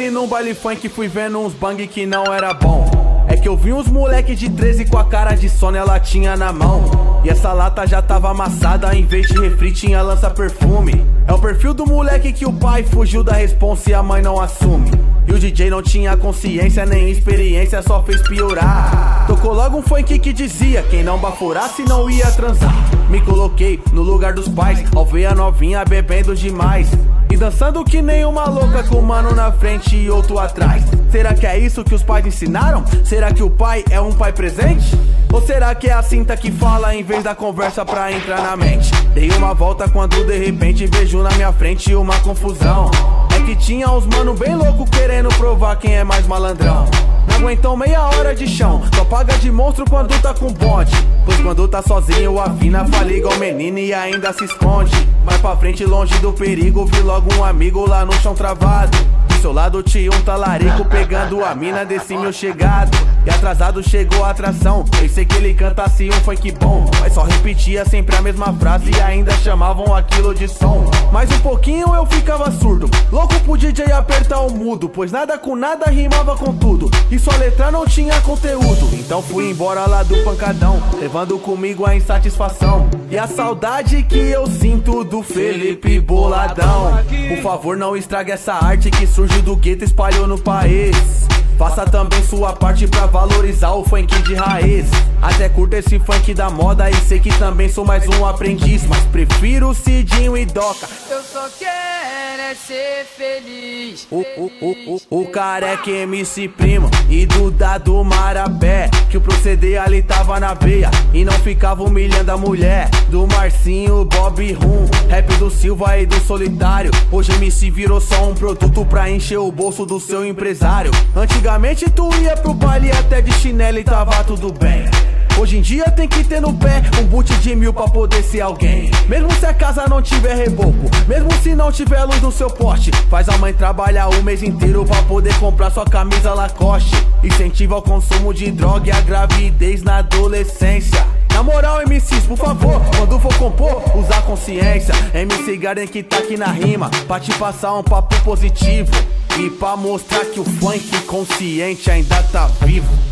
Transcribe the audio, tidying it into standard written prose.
ali num baile funk, fui vendo uns bang que não era bom. É que eu vi uns moleque de 13 com a cara de sono, ela tinha na mão. E essa lata já tava amassada, em vez de refri tinha lança-perfume. É o perfil do moleque que o pai fugiu da responsa e a mãe não assume. E o DJ não tinha consciência nem experiência, só fez piorar. Tocou logo um funk que dizia: quem não bafurasse não ia transar. Me coloquei no lugar dos pais, ao ver a novinha bebendo demais e dançando que nem uma louca, com um mano na frente e outro atrás. Será que é isso que os pais ensinaram? Será que o pai é um pai presente? Ou será que é a cinta que fala em vez da conversa pra entrar na mente? Dei uma volta quando de repente vejo na minha frente uma confusão. É que tinha uns mano bem louco querendo provar quem é mais malandrão. Não aguentou meia hora de chão, só paga de monstro quando tá com bonde. Pois quando tá sozinho afina, fala igual menino e ainda se esconde. Mais pra frente, longe do perigo, vi logo um amigo lá no chão travado. Do seu lado tinha um talarico pegando a mina desse meu chegado. E atrasado chegou a atração, pensei que ele cantasse um funk bom, mas só repetia sempre a mesma frase e ainda chamavam aquilo de som. Mais um pouquinho eu ficava surdo, louco pro DJ apertar o mudo, pois nada com nada rimava com tudo e sua letra não tinha conteúdo. Então fui embora lá do pancadão, levando comigo a insatisfação e a saudade que eu sinto do Felipe Boladão. Por favor, não estrague essa arte que surgiu do gueto e espalhou no país. Faça também sua parte pra valorizar o funk de raiz. Até curto esse funk da moda e sei que também sou mais um aprendiz, mas prefiro o Cidinho e Doca. Eu só quero é ser feliz. O Careca MC Primo e Duda do Marabé, que o proceder ali tava na veia e não ficava humilhando a mulher. Do Marcinho, Bob Rum, rap do Silva e do Solitário. Hoje MC virou só um produto pra encher o bolso do seu empresário. Antigamente tu ia pro baile até de chinelo e tava tudo bem. Hoje em dia tem que ter no pé um boot de 1000 pra poder ser alguém. Mesmo se a casa não tiver reboco, mesmo se não tiver luz no seu poste, faz a mãe trabalhar o mês inteiro pra poder comprar sua camisa Lacoste. Incentiva o consumo de droga e a gravidez na adolescência. Na moral, MCs, por favor, quando for compor, usar consciência. MC Garden que tá aqui na rima pra te passar um papo positivo e pra mostrar que o funk consciente ainda tá vivo.